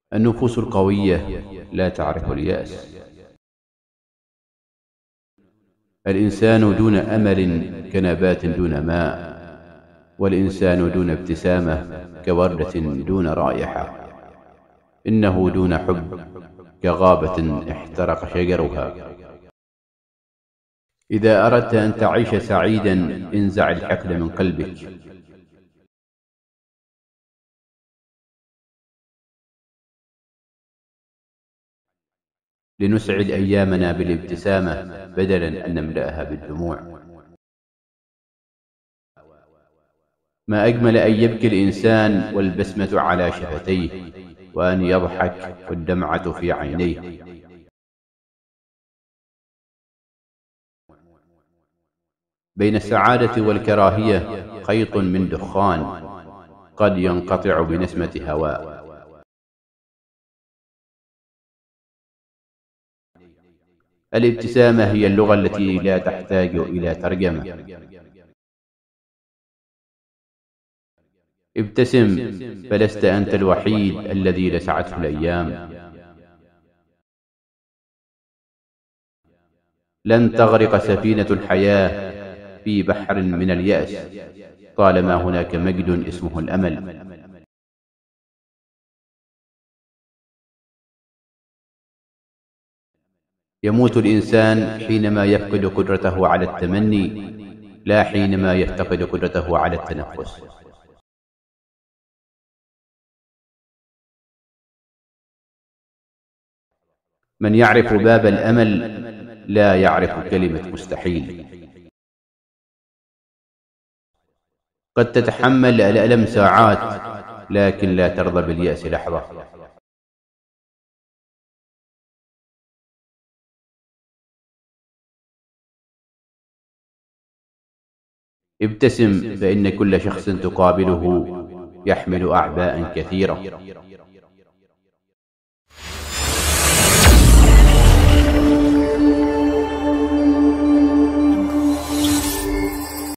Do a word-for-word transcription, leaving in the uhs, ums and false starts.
النفوس القوية لا تعرف اليأس. الإنسان دون أمل كنبات دون ماء، والإنسان دون ابتسامة كوردة دون رائحة. إنه دون حب كغابة احترق شجرها. إذا أردت أن تعيش سعيدا انزع الحقد من قلبك. لنسعد أيامنا بالابتسامة بدلا أن نملأها بالدموع. ما أجمل أن يبكي الإنسان والبسمة على شفتيه، وأن يضحك والدمعة في عينيه. بين السعادة والكراهية خيط من دخان قد ينقطع بنسمة هواء. الابتسامة هي اللغة التي لا تحتاج إلى ترجمة. ابتسم فلست أنت الوحيد الذي لسعته الأيام. لن تغرق سفينة الحياة في بحر من اليأس طالما هناك مجد اسمه الأمل. يموت الإنسان حينما يفقد قدرته على التمني، لا حينما يفتقد قدرته على التنفس. من يعرف باب الأمل لا يعرف كلمة مستحيل. قد تتحمل الألم ساعات لكن لا ترضى باليأس لحظة. ابتسم فإن كل شخص تقابله يحمل أعباء كثيرة.